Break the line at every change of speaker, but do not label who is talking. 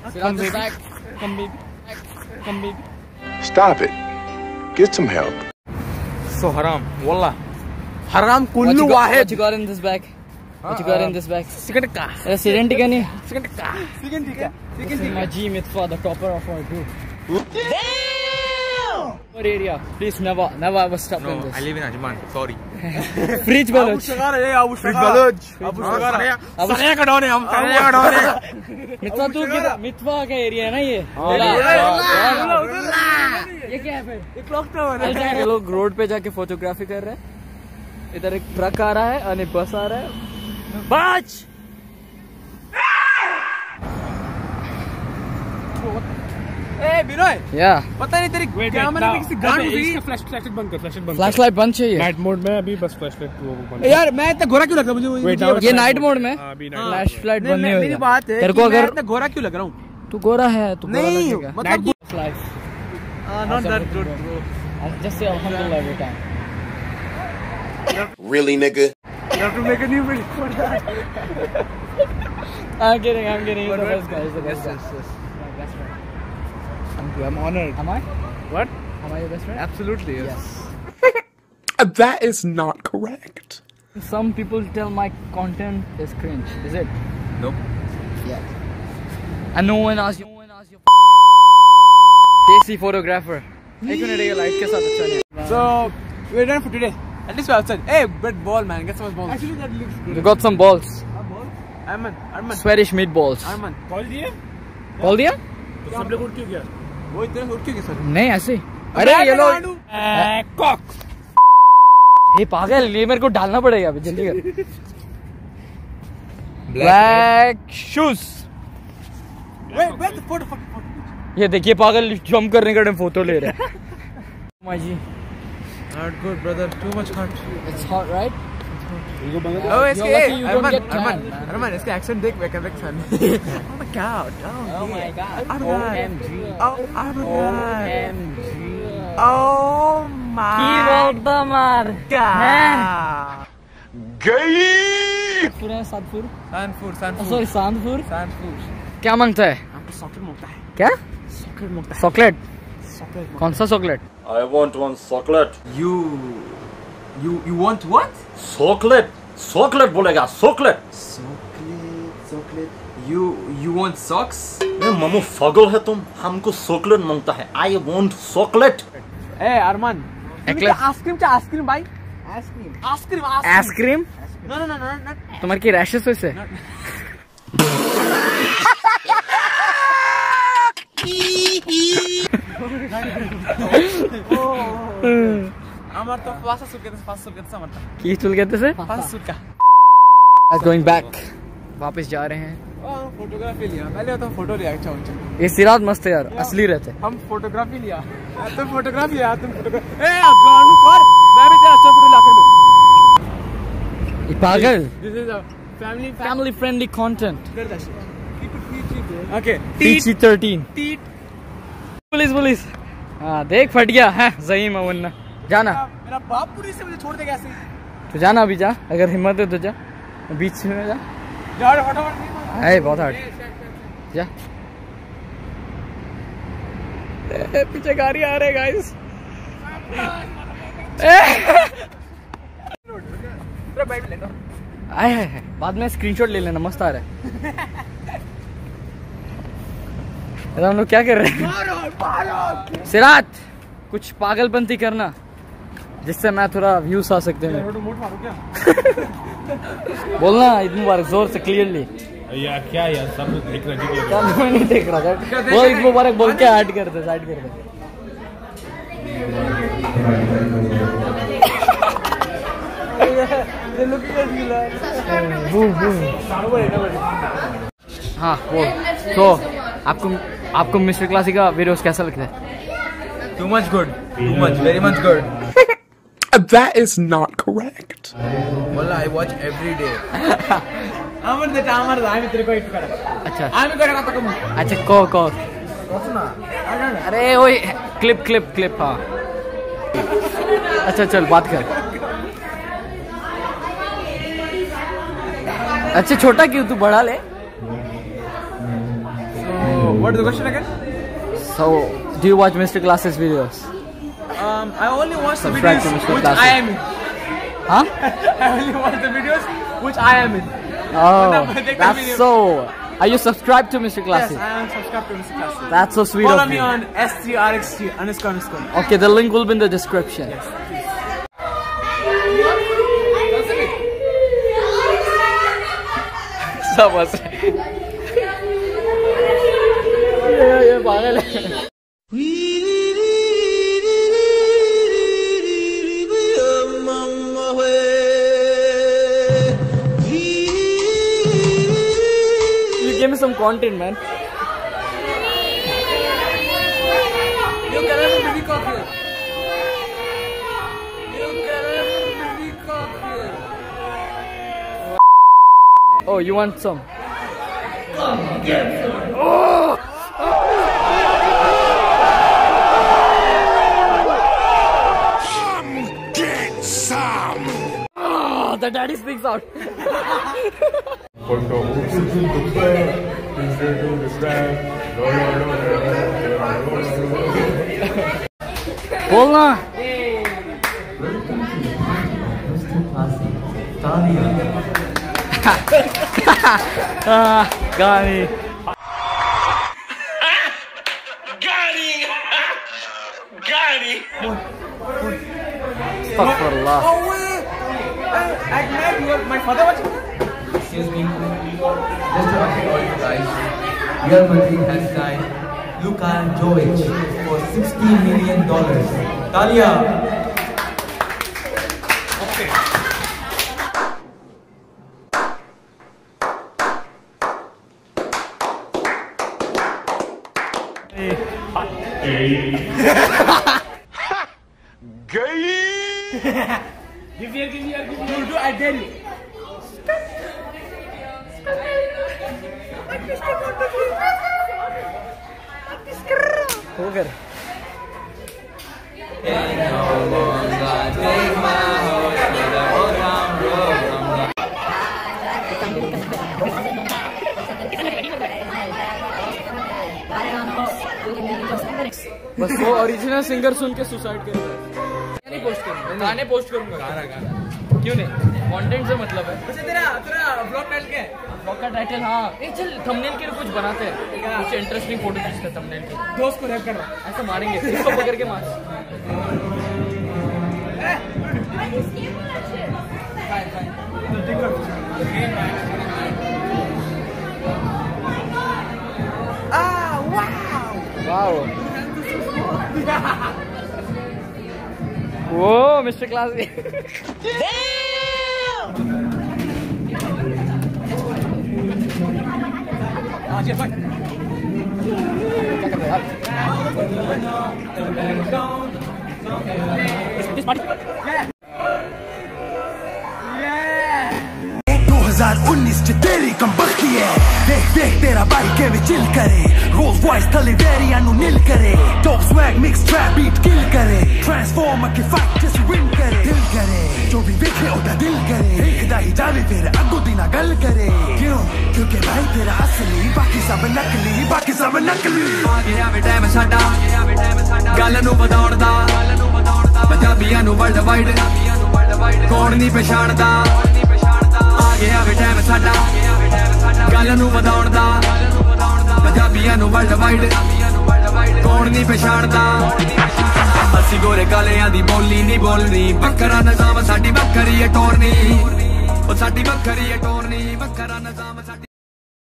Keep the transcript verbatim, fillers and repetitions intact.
Come baby. Come baby. Come baby.
Stop it. Get some help.
So haram. Wallah. Haram kullu wahid.
What you got in this bag? What you got in this bag?
Second ka.
Second tika nahi.
Second ka. Second tika.
This is my G Mitfa, the topper of our group. Damn! What area? Please never, never ever stop
No,
in this.
I live in Ajman. Sorry.
Fridge Baloch.
Abu Shagar hai, Abu Shagar. Abu Shagar. Abu Shagar ka down hai, hum Shagar ka down hai.
Mitfa tu किधर? Mitfa का area है ना ये? ये क्या है फिर? ये क्लॉक टावर है। ये लोग रोड पे जाके फोटोग्राफी कर रहे हैं। इधर एक ट्रक आ रहा है और एक बस आ रहा है। बच!
ए बिनोय,
या
पता नहीं तेरी कैमरे में किसी गांड हुई।
फ्लैश फ्लैशलाइट बंद कर, फ्लैशलाइट बंद कर।
फ्लैशलाइट बंद चाहिए।
नाइट मोड में अभी बस फ्लैशलाइट वो बंद।
यार मैं इतना गोरा क्यों लग रहा हूँ मुझे?
ये नाइट मोड में
अभी
फ्लैशलाइट बंद नहीं होगा।
मेरी बात है
तेरे को
कि मैं
अगर
इतना गोरा क्यों लग रहा हूँ?
तू गोरा है तू
नहीं मतलब
life
not that good bro.
Just से अल्हम्दुलिल्लाह every time.
Really, nigga?
You have to make a new video for that.
I'm kidding, I'm kidding. He's the best guy. He's the best guy.
Yes, yes.
My best friend.
Thank you. I'm honored.
Am I?
What?
Am I your best friend?
Absolutely yes.
That is not correct.
Some people tell my content is cringe. Is it?
Nope.
Yeah. And no one asks you. No one asks your fucking advice. Desi photographer. एक minute ये light के साथ अच्छा नहीं।
So we're done for today. At least we're outside. Hey, but ball man, get some balls. Actually that looks good.
We got some balls.
Arman, Arman.
Swedish meatballs.
Arman.
Call दिए?
Call दिया?
तो सब लोग उठ क्यों गया?
वो इतना उठ क्यों गया सर?
नहीं ऐसे। अरे ये लोग
कॉक।
ये पागल ये मेरे को डालना पड़ेगा अभी जल्दी कर। Black shoes.
Wait, wait the photo photo.
ये देखिए पागल जंप करने का टाइम फोटो ले रहा है। My G.
Not good brother, too much hot.
It's hot, right?
Oh, it's
You're lucky you don't
Arman,
get tan,
Arman,
man.
Arman, इसके accent देख मैं कर सन. Oh my god. Oh,
Oh my god.
Arman.
O M G.
Oh, Arman.
O M G.
Oh my
Keyboard damar.
god.
Gay!
पूरा Satpur.
Sanfur, Sanfur.
Sorry Sandpur.
Sanfur.
क्या मांगता है?
हमको chocolate मांगता है.
क्या?
चॉकलेट मांगता है.
चॉकलेट?
चॉकलेट.
कौन सा chocolate?
I want one chocolate.
You, you, you want what?
Chocolate. Chocolate बोलेगा chocolate.
Chocolate, chocolate. You, you want socks?
ये मामू पागल है तुम हमको chocolate मांगता है. I want chocolate.
Hey Arman.
Eclair.
Ice cream क्या आइसक्रीम भाई? Ice cream. Ice cream.
Ice cream?
No no no no no.
तुम्हारे की रैशेस वैसे?
আমার তো পাঁচশো সুট কেটে পাঁচশো কেটে আমার তো
की चुल कहते से?
पाँच सूट का
Going back. वापस जा रहे हैं।
फोटोग्राफी लिया पहले तो फोटो लिया अच्छा अच्छा
ये सिराज मस्त है यार असली रहते।
हम फोटोग्राफी लिया तुम फोटोग्राफी लिया तुम फोटोग्राफी ए गानू कर मैं भी तेरा अच्छा फोटो ला कर
ये पागल।
This is a family
Family friendly content.
Okay
P G thirteen. Police police. हाँ देख फट गया है ज़हीम है वरना जाना।
मेरा बाप पुलिस से मुझे छोड़ देगा ऐसे
तो जाना अभी जा अगर हिम्मत है तो जा बीच में जा।
यार फटाफट
है बहुत हार्ड जा। ए, पीछे गाड़ी आ रहे गाइस।
भाई ले लो
आए है, है बाद में स्क्रीनशॉट ले लेना मस्त आ रहा है। हम लोग क्या कर रहे हैं? सिरात कुछ पागलपंती करना जिससे मैं थोड़ा व्यूज आ सकते हैं। बोलना ईद मुबारक जोर से क्लियरली।
यार क्या यार सब देख रहे हैं।
मैं नहीं देख रहा था वो ईद मुबारक बोल के ऐड कर दे साइड कर दे। हाँ वो तो आपको आपको मिस्टर क्लासी का वीडियोस कैसा लगता है?
Too much good too much very much good
That is not correct.
Wallah, I watch every day. Amar the Amar, I am तेरे को हिट करा.
अच्छा
I am करेगा तो कम.
अच्छा को को
सुना.
अरे वही क्लिप क्लिप क्लिप हाँ। अच्छा चल बात कर। अच्छा छोटा क्यों तू बड़ा ले।
So What is the question again?
So, do you watch Mister Class's videos?
Um, I only watch the
Subscribe
videos
to Mister
which
Classic.
I am in.
Huh?
I only watch the videos which I am in.
Oh,
Take the
that's
video.
so. Are you subscribed to Mister
Yes,
Classic?
I am subscribed to Mister Classic.
That's so sweet
Follow
of
me
you.
on S three R X T underscore underscore.
Okay, the link will be in the description. सब हंस रहे हैं। ये ये पागल है। You give me some content, man.
You can have a baby cock here. You can have a baby cock here.
Oh, you want some?
Get some!
Oh, the daddy speaks out. बोलना। हाँ, गानी। Astaghfirullah.
Oh wait! Uh, at night, you are my father watching?
Excuse me. Just to update all you guys, Real Madrid has signed Luka Jovic for sixty million dollars. Talia!
Give here, give here, give here. You do, I dare you.
हो गया। बस वो original singer सुन के suicide कर रहा है। नहीं post करूंगा, गाने पोस्ट करूंगा। गाना गाना क्यों नहीं? कंटेंट से मतलब है।
अच्छा तेरा तेरा ब्लॉग टाइटल क्या है?
ब्लॉग का टाइटल हाँ। ए चल थंबनेल के लिए कुछ बनाते हैं। कुछ इंटरेस्टिंग फोटो खींचते हैं थंबनेल के।
दोस्त को रैप कर रहा
ऐसा मारेंगे, इसको पकड़ के मार।
Ah, wow!
वाओ। वो mister classic.
Ah, cheers, bye.
This party.
दो हज़ार उन्नीस च तेरी कमबख्ती है देख देख तेरा भाई केवे चिल करे रोज वॉइस थले वेरिया नु नील करे top swag mix trap beat kill करे ट्रांसफॉर्मर के फैक्ट जैसे विन करे दिल करे जो भी देखे ओदा दिल करे देखदा ही जावे फिर अगो दिना गल करे क्यों क्योंकि भाई तेरा असली बाकी सब नकली बाकी सब नकली
आ गया वे टाइम साडा गल नू वधाउण दा पंजाबियां नू वर्ल्ड वाइड कौन नहीं पछाणदा आ गया वे टाइम साडा गल नू वधाउण दा पंजाबियां नू वर्ल्ड वाइड कौन नहीं पछाणदा असी गोरे कालियां दी बोली नहीं बोलनी बक्करा निजाम साडी बक्करी है टोरनी ओ साडी बक्करी है टोरनी बक्करा निजाम साडी